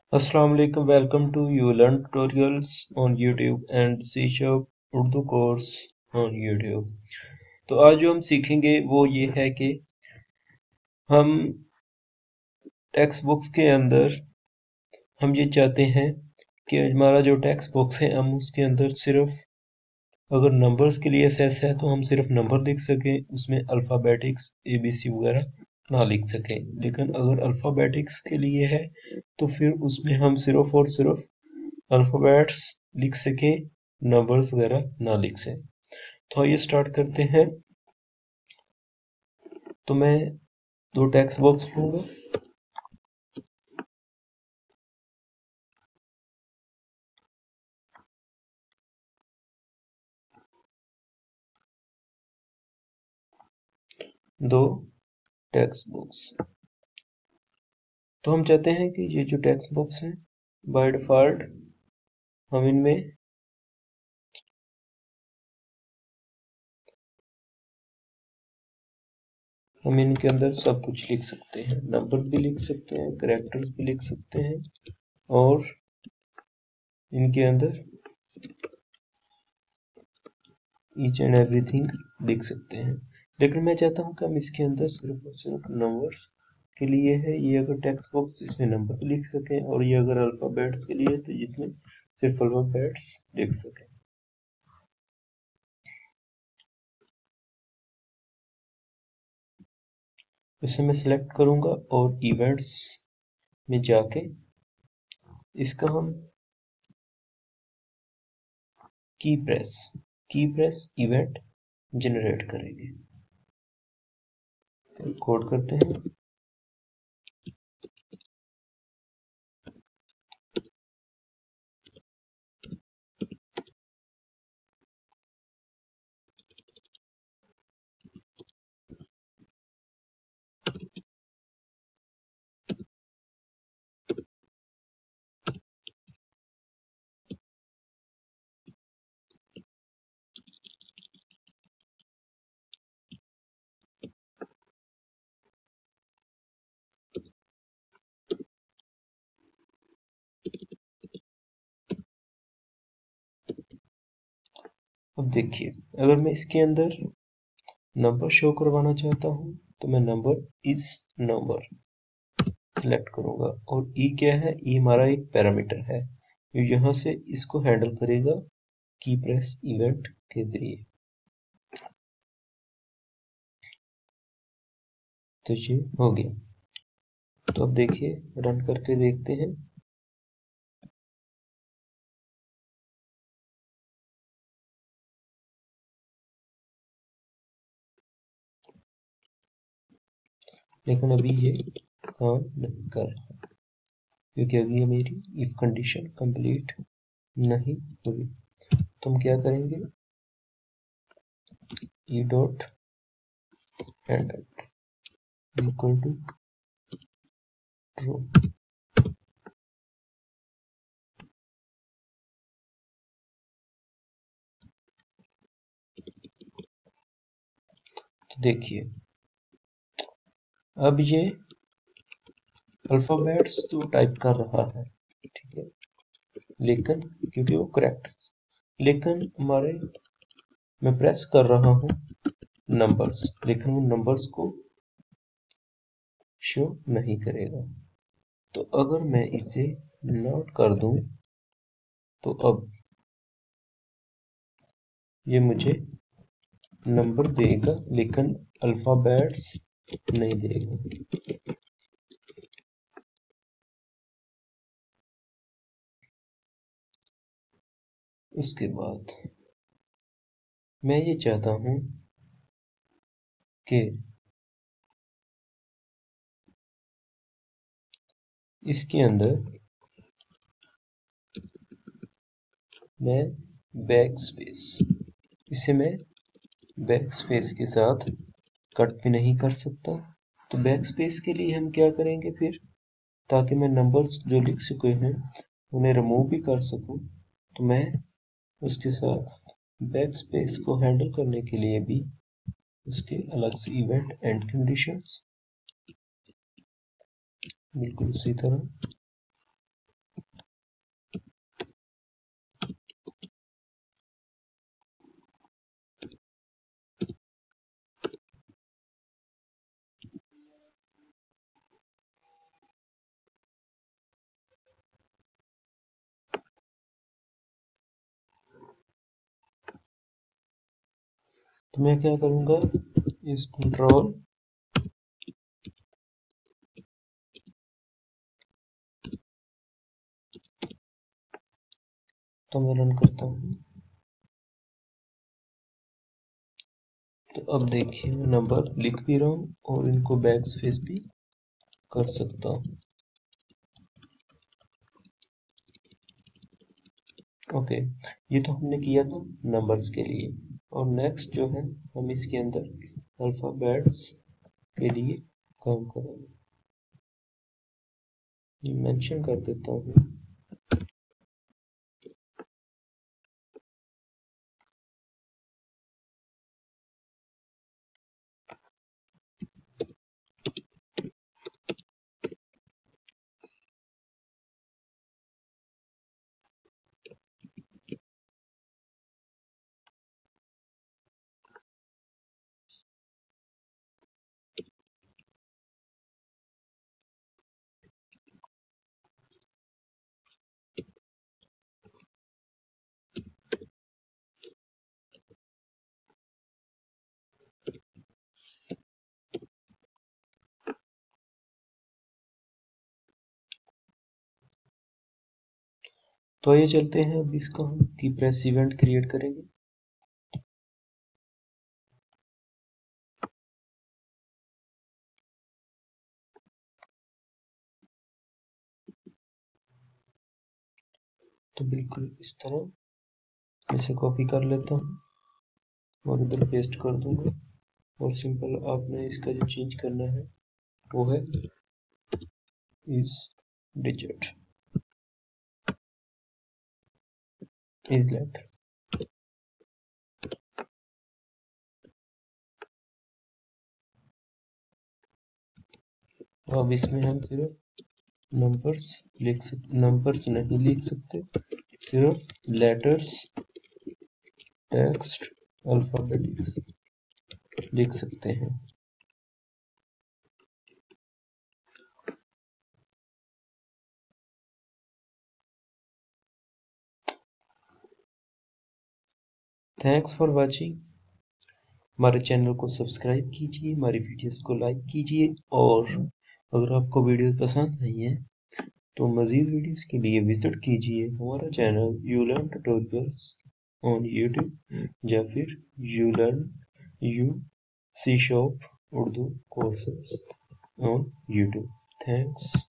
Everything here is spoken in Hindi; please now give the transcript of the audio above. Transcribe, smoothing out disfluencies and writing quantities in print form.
Assalamu alaikum. Welcome to You Learn Tutorials on YouTube and C Sharp Urdu course on YouTube. तो आज जो हम सीखेंगे वो ये है कि हम टेक्स्ट बुक्स के अंदर हम ये चाहते हैं कि हमारा जो टेक्स्ट बुक्स है हम उसके अंदर सिर्फ अगर नंबर्स के लिए सेस है तो हम सिर्फ नंबर लिख सकें, उसमें अल्फ़ाबेटिक्स ABC वगैरह ना लिख सकें। लेकिन अगर अल्फ़ाबेटिक्स के लिए है तो फिर उसमें हम सिर्फ और सिर्फ अल्फ़ाबेट्स लिख सकें, नंबर्स वगैरह ना लिख सकें। तो आइए स्टार्ट करते हैं। तो मैं दो टेक्स्ट बॉक्स लूँगा। दो टेक्स्ट बॉक्स। तो हम चाहते हैं कि ये जो टेक्स्ट बॉक्स हैं बाय डिफ़ॉल्ट हम इनमें हम इनके अंदर सब कुछ लिख सकते हैं, नंबर भी लिख सकते हैं, कैरेक्टर्स भी लिख सकते हैं और इनके अंदर ईच एंड एवरीथिंग लिख सकते हैं। लेकिन मैं चाहता हूँ कि हम इसके अंदर सिर्फ और सिर्फ नंबर्स के लिए है। ये अगर टेक्स्ट बॉक्स इसमें नंबर लिख सकें और ये अगर अल्फ़ाबेट्स के लिए तो इसमें सिर्फ अल्फ़ाबेट्स लिख सकें। इसे मैं सिलेक्ट करूंगा और इवेंट्स में जाके इसका हम की प्रेस इवेंट जनरेट करेंगे। तो कोड करते हैं। अब देखिए, अगर मैं इसके अंदर नंबर शो करवाना चाहता हूँ तो मैं नंबर सिलेक्ट करूंगा और ई क्या है, ई हमारा एक पैरामीटर है जो यहाँ से इसको हैंडल करेगा की प्रेस इवेंट के जरिए। तो ये हो गया। तो अब देखिए, रन करके देखते हैं। लेकिन अभी ये काम नहीं कर रहा क्योंकि अभी ये मेरी इफ कंडीशन कंप्लीट नहीं हुई। तो हम क्या करेंगे, e dot and equal to true. तो देखिए, अब ये अल्फाबेट्स तो टाइप कर रहा है, ठीक है, लेकिन क्योंकि वो करेक्ट, लेकिन हमारे मैं प्रेस कर रहा हूँ नंबर्स, लेकिन वो नंबर्स को शो नहीं करेगा। तो अगर मैं इसे नोट कर दूं तो अब ये मुझे नंबर देगा लेकिन अल्फाबेट्स नहीं देगा। उसके बाद मैं ये चाहता हूं कि इसके अंदर मैं इसे मैं बैक स्पेस के साथ कट भी नहीं कर सकता। तो बैक स्पेस के लिए हम क्या करेंगे फिर, ताकि मैं नंबर्स जो लिख चुके हैं उन्हें रिमूव भी कर सकूं, तो मैं उसके साथ बैक स्पेस को हैंडल करने के लिए भी उसके अलग से इवेंट एंड कंडीशंस बिल्कुल उसी तरह तो मैं क्या करूँगा, इस कंट्रोल तो मैं रन करता हूँ। तो अब देखिए मैं नंबर लिख भी रहा हूँ और इनको बैक स्पेस भी कर सकता हूँ। ओके, ये तो हमने किया था नंबर्स के लिए। और नेक्स्ट जो है हम इसके अंदर अल्फ़ाबेट्स के लिए काम करेंगे। ये मेंशन कर देता हूँ। तो ये चलते हैं अब इसका हम की प्रेस इवेंट क्रिएट करेंगे। तो बिल्कुल इस तरह इसे कॉपी कर लेता हूँ और इधर पेस्ट कर दूंगा। और सिंपल आपने इसका जो चेंज करना है वो है इस डिजिट इस लेटर। अब इसमें हम सिर्फ नंबर्स नहीं लिख सकते, सिर्फ लेटर्स, टेक्स्ट, अल्फाबेटिक्स लिख सकते हैं। Thanks for watching. हमारे चैनल को सब्सक्राइब कीजिए, हमारी वीडियोस को लाइक कीजिए, और अगर आपको वीडियो पसंद आई है तो मज़ीद वीडियोस के लिए विजिट कीजिए हमारा channel you learn tutorials on YouTube या फिर you learn you C sharp Urdu courses on YouTube. Thanks.